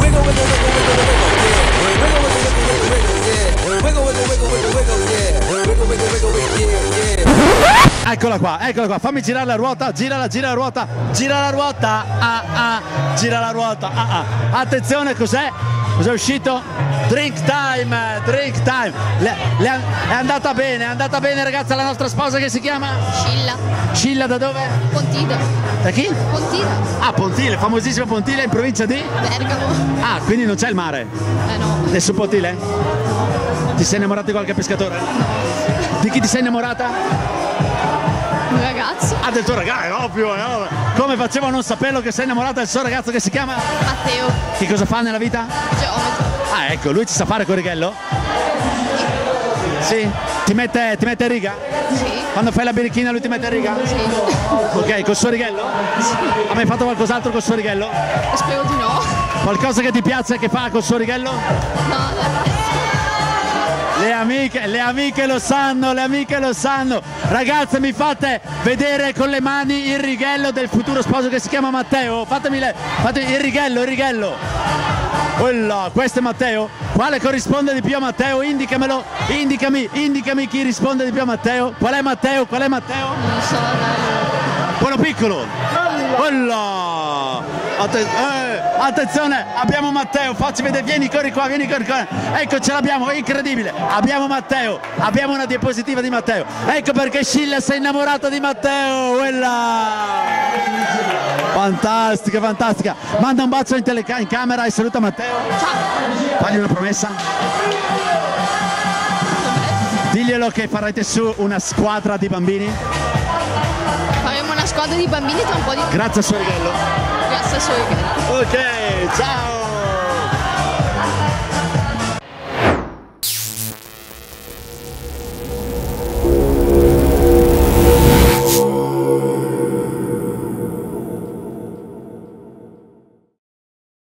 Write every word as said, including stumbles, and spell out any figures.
Wiggle with the wiggle, wiggle, wiggle, yeah. Wiggle with the wiggle, wiggle, wiggle, yeah. Wiggle, wiggle, wiggle, wiggle, yeah, yeah. Eccola qua, eccola qua, fammi girare la ruota, girala, gira la ruota, gira la ruota, ah ah, gira la ruota, ah ah. Attenzione, cos'è? Cos'è uscito? Drink time, drink time. Le, le, è andata bene, è andata bene ragazza la nostra sposa che si chiama? Scilla. Scilla da dove? Pontile. Da chi? Pontile. Ah, Pontile, famosissima Pontile in provincia di? Bergamo. Ah, quindi non c'è il mare? Eh no. Nessun Pontile? Ti sei innamorata di qualche pescatore? Di chi ti sei innamorata? Un ragazzo. Ah, del tuo ragazzo, è ovvio, è ovvio. Come facevo a non saperlo che sei innamorata del suo ragazzo che si chiama? Matteo. Che cosa fa nella vita? Geometro. Ah, ecco, lui ci sa fare col righello? Sì? Ti mette, ti mette in riga? Sì. Quando fai la birichina lui ti mette in riga? Sì. Ok, col suo righello? Sì. Ha mai fatto qualcos'altro col suo righello? Spero di no. Qualcosa che ti piace che fa col suo righello? No, no. Le amiche, le amiche lo sanno, le amiche lo sanno. Ragazze, mi fate vedere con le mani il righello del futuro sposo che si chiama Matteo? Fatemi, le, fatemi il righello, il righello. Quella, questo è Matteo? Quale corrisponde di più a Matteo? Indicamelo, indicami, indicami chi risponde di più a Matteo. Qual è Matteo? Qual è Matteo? Non so, dai. Quello piccolo. Quella. Atten- eh, attenzione, abbiamo Matteo, facci vedere, vieni, corri qua, vieni, corri qua. Ecco, ce l'abbiamo, è incredibile. Abbiamo Matteo, abbiamo una diapositiva di Matteo. Ecco perché Scilla si è innamorata di Matteo. Quella. Fantastica, fantastica. Manda un bacio in, teleca- in camera e saluta Matteo. Ciao. Fagli una promessa. Diglielo che farete su una squadra di bambini. Faremo una squadra di bambini tra un po' di... Grazie al suo righello. Grazie al suo righello. Ok, ciao.